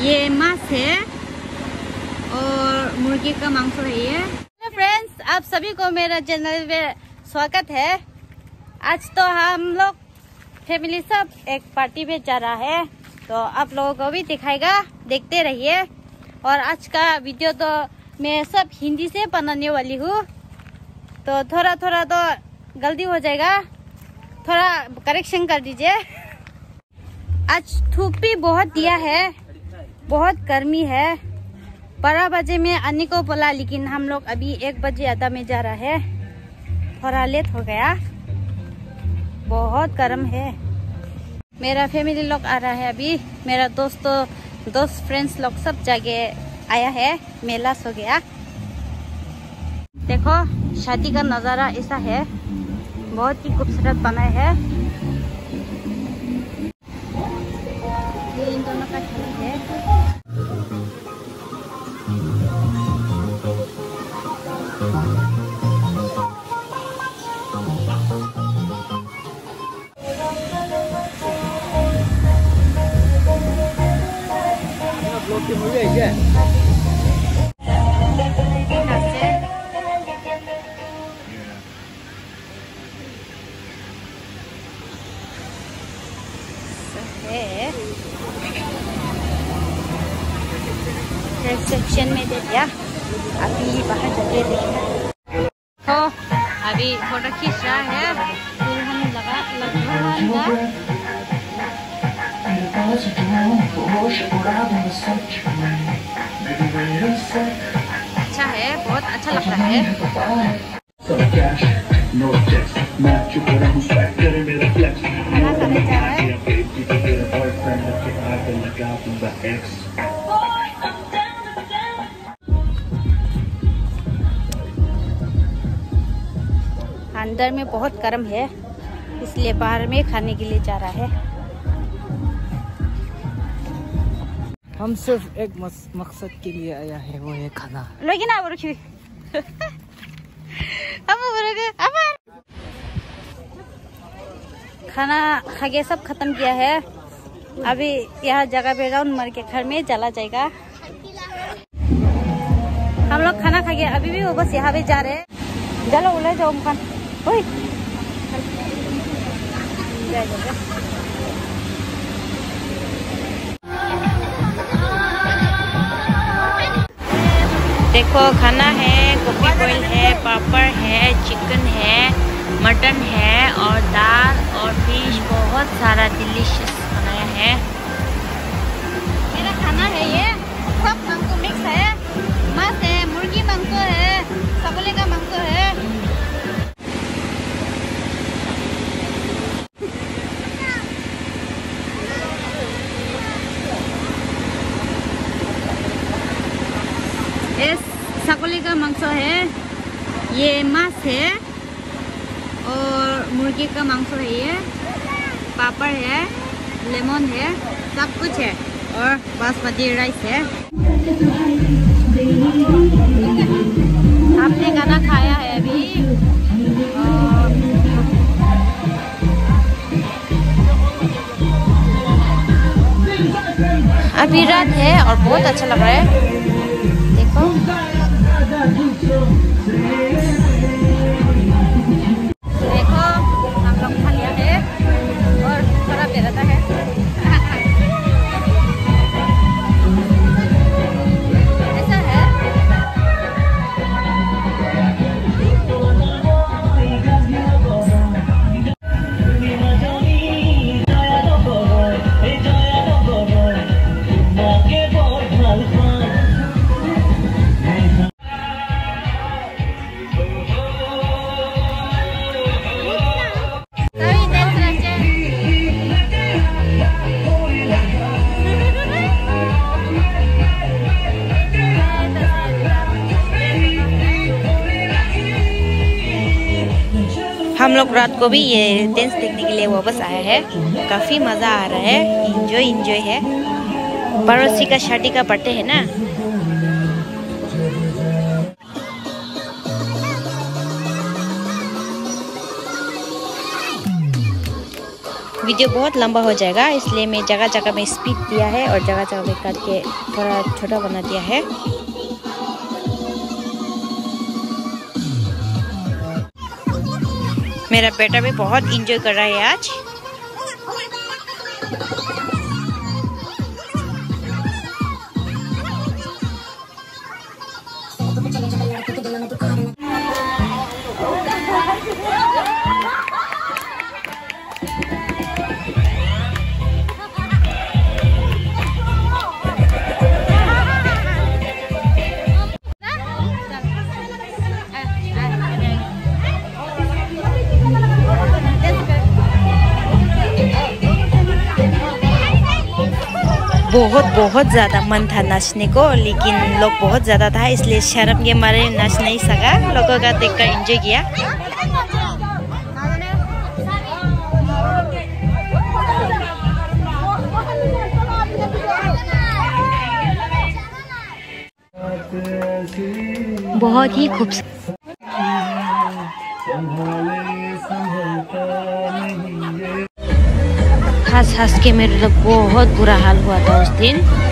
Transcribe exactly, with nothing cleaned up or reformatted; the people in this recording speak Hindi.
ये मांस है और मुर्गी का मांस है ये। हेलो फ्रेंड्स, आप सभी को मेरा चैनल में स्वागत है। आज तो हम लोग फैमिली सब एक पार्टी में जा रहा है, तो आप लोगों को भी दिखाएगा, देखते रहिए। और आज का वीडियो तो मैं सब हिंदी से बनाने वाली हूँ, तो थोड़ा थोड़ा तो गलती हो जाएगा, थोड़ा करेक्शन कर दीजिए। आज धूप भी बहुत दिया है, बहुत गर्मी है। बारह बजे में आने को बोला, लेकिन हम लोग अभी एक बजे आधा में जा रहा है, थोड़ा लेट हो गया। बहुत गर्म है। मेरा फैमिली लोग आ रहा है अभी, मेरा दोस्तों दोस्त फ्रेंड्स लोग सब जगह आया है, मेला सो गया। देखो शादी का नज़ारा ऐसा है, बहुत ही खूबसूरत बना है। ये इन दोनों का खेल है। रिसेप्शन में दे दिया, अभी बाहर जाके देखना। तो अभी फोटो खींच रहा है, दुल्हन लगा लगा अच्छा है, बहुत अच्छा लग रहा है। खाना खाने जा रहा है। अंदर में बहुत गर्म है, इसलिए बाहर में खाने के लिए जा रहा है। हम सिर्फ एक मकसद के लिए आया है, वो है खाना। लेकिन आप रुकिए, खाना खा के सब खत्म किया है। अभी यह जगह पे राउंड मार के घर में चला जाएगा। हम लोग खाना खा के अभी भी वो बस यहाँ पे जा रहे हैं। चलो उले जाओ मुखान। ओए देखो खाना है, गोभी बॉइल है, पापड़ है, चिकन है, मटन है और दाल और फिश, बहुत सारा डिलीशियस बनाया है। मेरा खाना है ये, सब मांस मिक्स है, मांस है, मुर्गी मांस है, सगोले का मांस है। ये सगोले का मांस है, ये मांस है और मुर्गी का मांस है, ये पापड़ है, लेमन है, सब कुछ है और बासमती राइस है। आपने खाना खाया है अभी, और अभी रात है और बहुत अच्छा लग रहा है। देखो देखो हम लोग खा लिया है और थोड़ा बेरता है। ऐसा है। हम लोग रात को भी ये डांस देखने के लिए वापस आया है। काफ़ी मज़ा आ रहा है, इंजॉय इंजॉय है। पड़ोसी का शादी का बर्थडे है ना। वीडियो बहुत लंबा हो जाएगा, इसलिए मैं जगह जगह में स्पीड दिया है और जगह जगह में काट के थोड़ा छोटा बना दिया है। मेरा बेटा भी बहुत इंजॉय कर रहा है आज। बहुत बहुत ज़्यादा मन था नाचने को, लेकिन लोग बहुत ज़्यादा था, इसलिए शर्म के मारे नाच नहीं सका। लोगों का देखकर एंजॉय किया। बहुत ही खूबसूरत। हंस हंस के मेरे तो बहुत बुरा हाल हुआ था उस दिन।